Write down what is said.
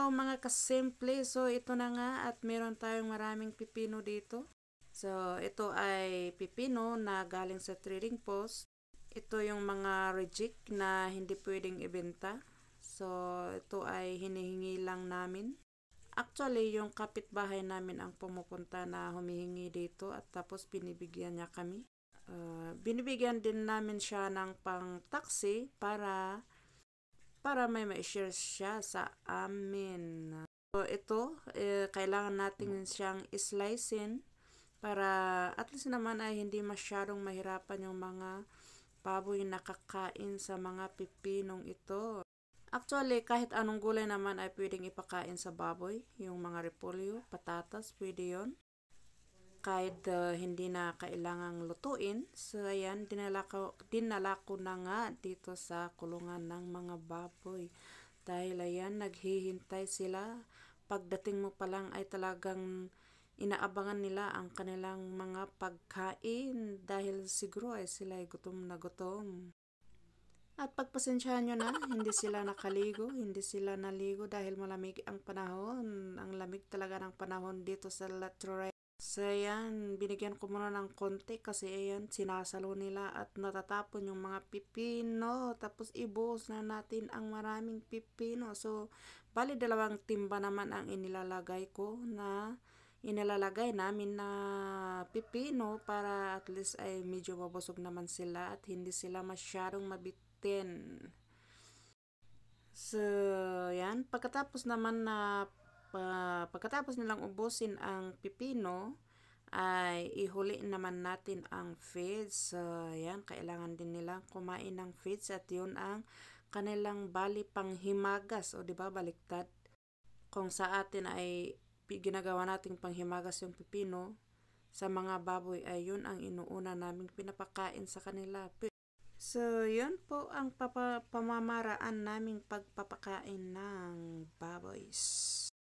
Hello mga kasimple, so ito na nga at meron tayong maraming pipino dito. So ito ay pipino na galing sa trading post. Ito yung mga reject na hindi pwedeng ibenta. So ito ay hinihingi lang namin. Actually yung kapitbahay namin ang pumupunta na humihingi dito at tapos binibigyan niya kami. Binibigyan din namin siya ng pang taxi para may ma-share siya sa amin. So ito, kailangan natin siyang islicein para at least naman ay hindi masyadong mahirapan yung mga baboy na kakain sa mga pipinong ito. Actually, kahit anong gulay naman ay pwedeng ipakain sa baboy. Yung mga repolyo, patatas, pwede yon. Kahit hindi na kailangang lutuin. So, ayan, dinala ko na nga dito sa kulungan ng mga baboy. Dahil ayan, naghihintay sila. Pagdating mo pa lang ay talagang inaabangan nila ang kanilang mga pagkain. Dahil siguro ay sila ay gutom na gutom. At pagpasensyahan nyo na, hindi sila nakaligo, hindi sila naligo dahil malamig ang panahon. Ang lamig talaga ng panahon dito sa Latroy. So, ayan, binigyan ko muna ng konti kasi ayan, sinasalo nila at natatapon yung mga pipino. Tapos, ibuhos na natin ang maraming pipino. So, bali dalawang timba naman ang inilalagay namin na pipino para at least ay medyo mabusog naman sila at hindi sila masyadong mabitin. So, yan. Pagkatapos nilang ubusin ang pipino, ay ihuli naman natin ang feeds. So, yan. Kailangan din nilang kumain ng feeds at yun ang kanilang bali panghimagas. O, diba, baliktad. Kung sa atin ay ginagawa nating panghimagas yung pipino, sa mga baboy ay yun ang inuuna naming pinapakain sa kanila. So, yun po ang pamamaraan naming pagpapakain ng baboys.